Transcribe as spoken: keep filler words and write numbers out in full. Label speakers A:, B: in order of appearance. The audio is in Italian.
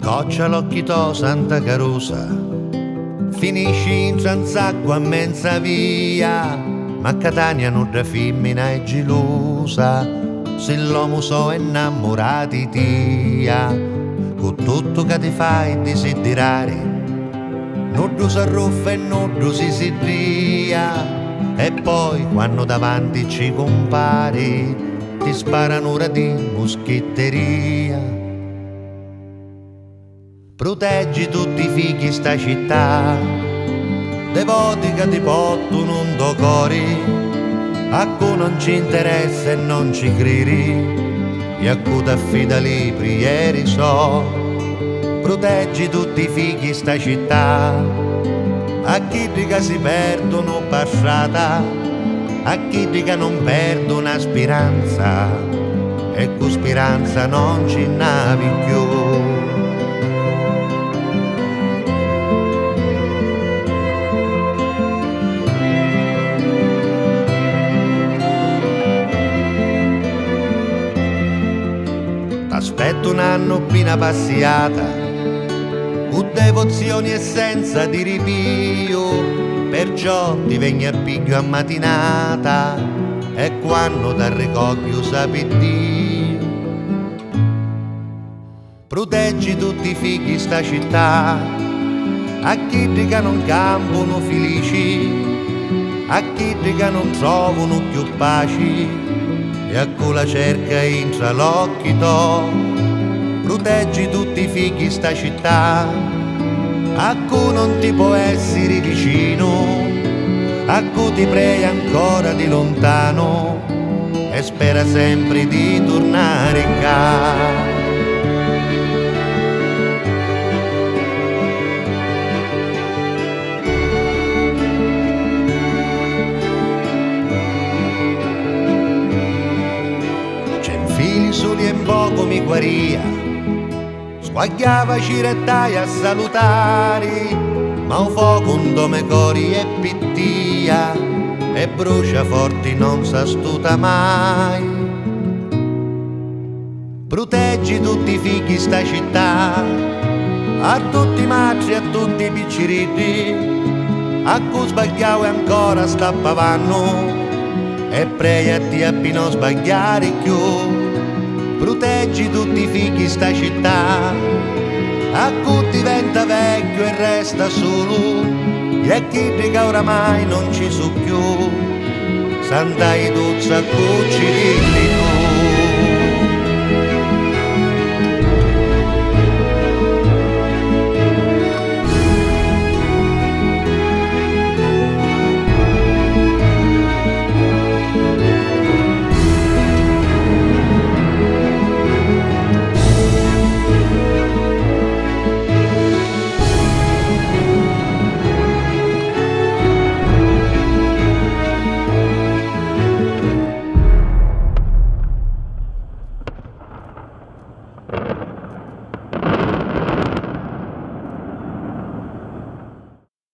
A: Scoccia l'occhito Santa Carusa, finisci in Zanzacqua a mezza via, ma Catania non da femmina è gelosa, se l'uomo so innamorati tia, con tutto che ti fai desiderare, non si arruffa e non si sidria, e poi quando davanti ci compari ti sparano ora di moschetteria. Proteggi tutti i figli sta città, devoti che ti portano un do cori, a cui non ci interessa e non ci credi, e a cui ti affida libri ieri so. Proteggi tutti i figli sta città, a chi che si perdono passata, a chi che non perdono speranza, e con speranza non ci navi più. Aspetto un anno appena passiata, con devozioni e senza di ripio, perciò ti vengo a piglio a mattinata, e quando ti ricoglio sapi Dio. Proteggi tutti i figli sta città, a chi che non campano felici, a chi che non trovano più paci, e a cui la cerca intra l'occhio to. Proteggi tutti i figli sta città, a cui non ti può essere vicino, a cui ti prega ancora di lontano e spera sempre di tornare qua. Soli e poco mi guaria, squagliava cirettai a salutare, ma un fuoco un dome cori e pittia, e brucia forti non s'astuta mai. Proteggi tutti i figli sta città, a tutti i matri, a tutti i picciritti, a cui sbagliavo e ancora stappavano, e pregati a non sbagliare più. Proteggi tutti i figli sta città, a cui diventa vecchio e resta solo, e a chi che oramai non ci so più, Santa Iduzza cucci dilli tu.